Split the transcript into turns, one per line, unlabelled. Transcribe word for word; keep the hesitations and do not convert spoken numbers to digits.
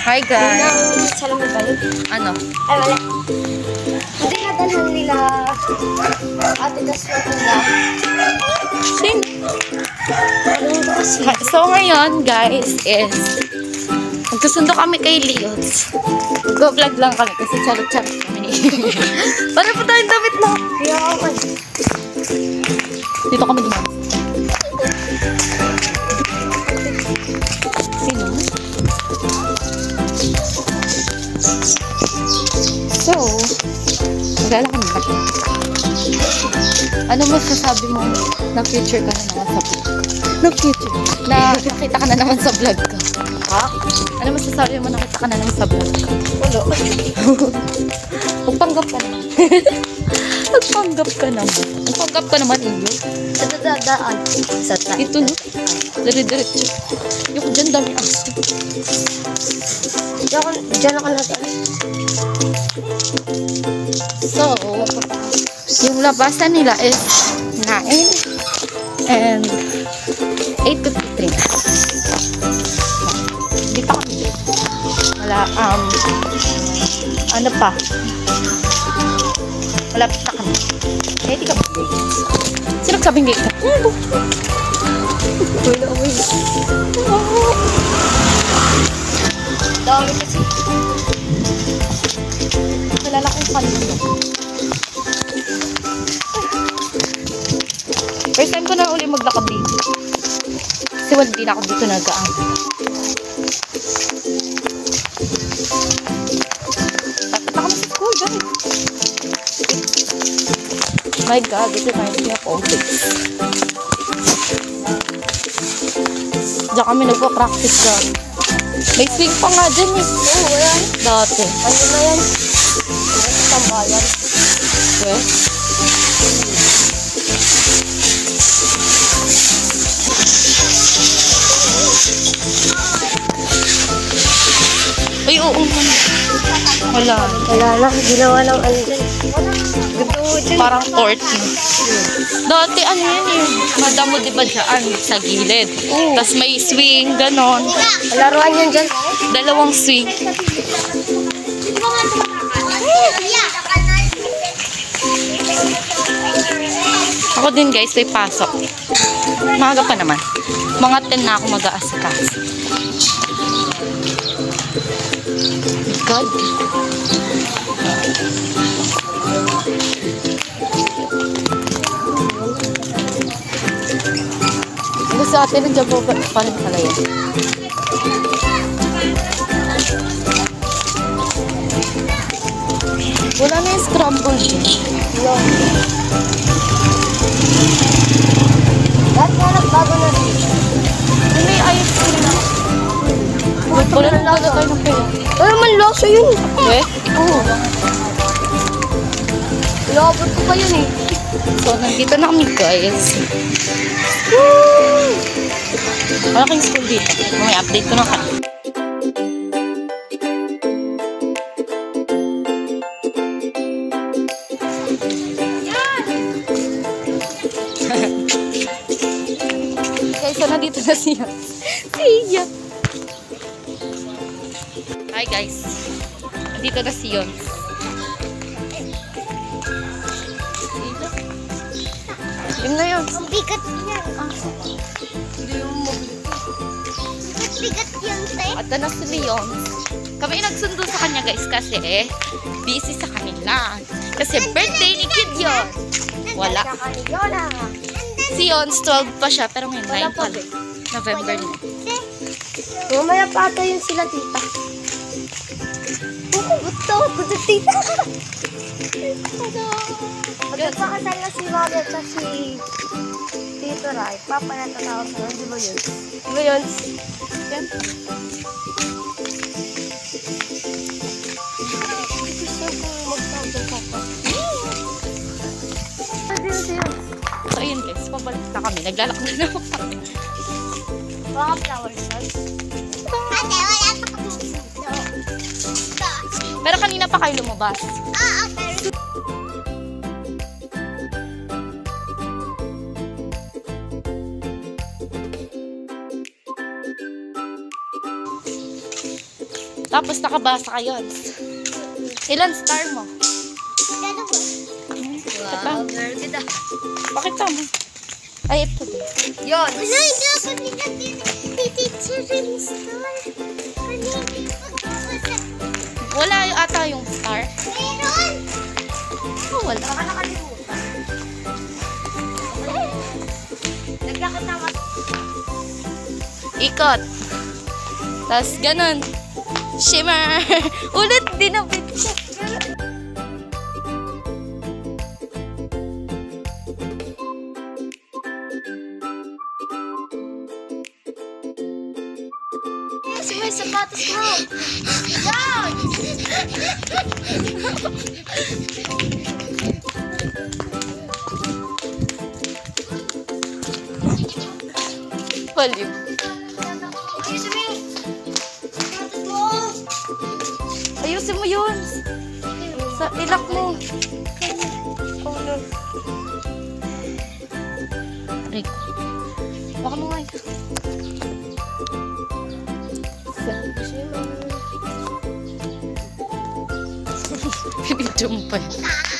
Hi guys!
Salam na balik.
Ano?
Ay, wala. Hindi nadalhan nila ate Daswa nila.
Sin?
Ano ba kasi?
So ngayon guys is magkasundo kami kay Leos. Mag-vlog lang kami kasi charot-charot kami. Para po tayong damit na.
Kaya ako.
Dito kami dumaan. Sino? So, maglalakad ba? Ano masasabi mo na future ka na naman sa vlog? Na future? Na nakita ka na naman sa vlog ko?
Ha?
Ano masasabi mo nakita ka na naman sa vlog ko?
Wala.
Magpanggap ka naman. Magpanggap ka naman. Magpanggap ka naman iyo.
Sa dadaan. Sa tayo.
Ito no? Dire-diretso. Yung dyan dami aso.
Diyan, diyan ako natin.
So, yung labasan nila is nine and eight fifty-three. Dito kami. Wala, um, ano pa? Malapit na kami. Eh, di ka ba gate? Sino nagsabing gate ka?
Uy na uy. Dami kasi.
Kilala kong kanino. First time ko na uli maglakad dito. Kasi wala din ako dito nagaan. Tatata kami sa school, guys. My God, this reminds me of old days. Diyan kami nagpa-practice ka. May swing pa nga dyan eh.
Oo, wala.
Dati.
Ano na yan? Ano sa tambayan?
Okay. Ay, oo man. Wala.
Wala na. Ginawa ng ano dyan.
Parang court. Dati ano yan eh. Madamo diba dyan sa gilid. Tapos may swing, ganon.
Laruan yan dyan.
Dalawang swing. Ako din guys, may pasok. Maaga pa naman. Mga ten na ako mag-aasikas. God. Gusto atin ng job pa rin pala yan. Wala na yung scramble dyan.
No. Lahat na nagbago na rin.
Yung may ice cream na. Wala na lang tayo ng pera.
Wala man loso yun.
Eh?
Oo. Inabot ko pa yun eh.
So, nandito na kami guys. Malaking school dito. May update ko na ka. Guys, so nandito na siya. Siya. Hi guys. Nandito na si Yon. Yun na yun.
Ang bigat niya.
Ah, hindi yung mabili.
Bigat yun, te.
At na si Leon. Kami nagsundo sa kanya guys kasi busy sa kanila. Kasi birthday ni Kid yun. Wala. Si Yons, twelve pa siya pero may nine pa. November na.
Mamaya pa ata yun sila, tita. Oo, gusto. Gusto, tita. Magpapakasal na si Mami at si Tito Rai. Papa na tatawag sa di ba yun? Di ba yun?
Yan.
Gusto ko magtawag ng papa.
So ayun guys, pabalik na kami. Naglalakad na naman kami.
Mga flower shots. Ate, wala pa kami dito.
Pero kanina pa kayo lumabas.
Ah, okay.
Tapos nakabasa ka yun. Ilan star mo?
Wow, very good ah.
Pakita mo. Ay, ito din.
Yun. Wala, hindi ako nila rin star.
Wala yung ata yung star.
Meron!
Oh, wala.
Baka nakalimutan. Nagkakatama.
Ikot. Tapos ganun. Shimmer. Ulit din ang picture.
Kasi may sapatos mo. Down!
Baliw.
Ayusin mo yung sapatos mo.
Ayusin mo yun. Sa ilak mo. Oh, no. Rick. Baka mo nga yun. Pinidyo mo pa yun.